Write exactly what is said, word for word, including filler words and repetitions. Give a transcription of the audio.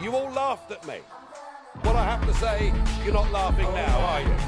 You all laughed at me. Well, I have to say, you're not laughing now, are you?